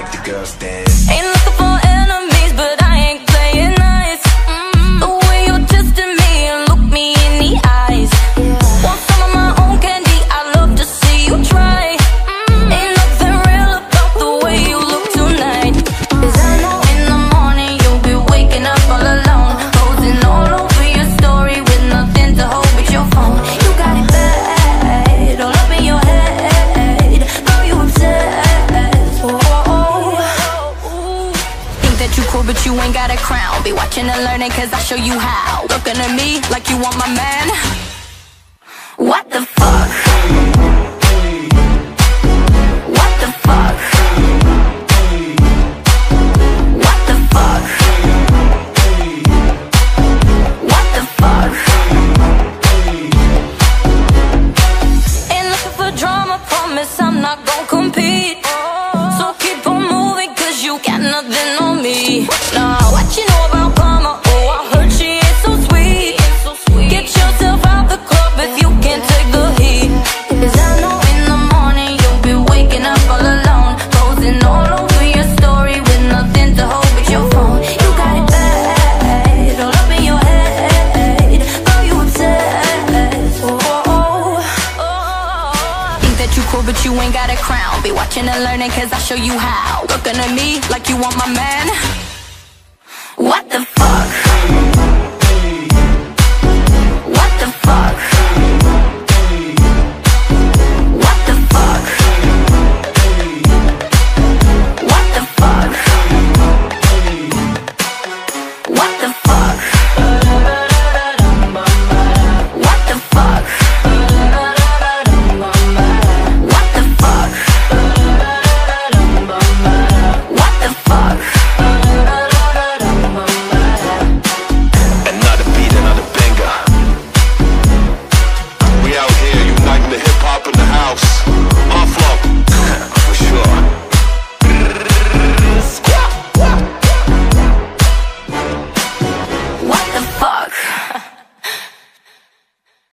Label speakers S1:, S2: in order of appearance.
S1: make the girls dance.
S2: Ain't looking for enemies, but I ain't playing nice. The way you're testing me and look me in the eyes. Want some of my own candy, I love to see you try. Ain't nothing real about the way you look tonight. 'Cause I know in the morning you'll be waking up all alone, posing all over your story with nothing to hold but your phone. You got it bad, all up in your head. Girl, you obsessed. Think that you cool but you ain't got a crown. Be watching and learning 'cause I show you how. Looking at me like you want my man. What the fuck? What the fuck? What the fuck? What the fuck? Ain't looking for drama, promise I'm not gon' compete. So keep on moving 'cause you got nothing on me. Nah, what you know about karma? Oh, I heard she ain't so sweet. Get yourself out the club if you can't take the heat. 'Cause I know in the morning you'll be waking up all alone, posing all over your story with nothing to hold but your phone. You got it bad, all up in your head. Girl, you obsessed. Think that you cool but you ain't got a crown. Be watching and learning 'cause I show you how. Looking at me like you want my man. What the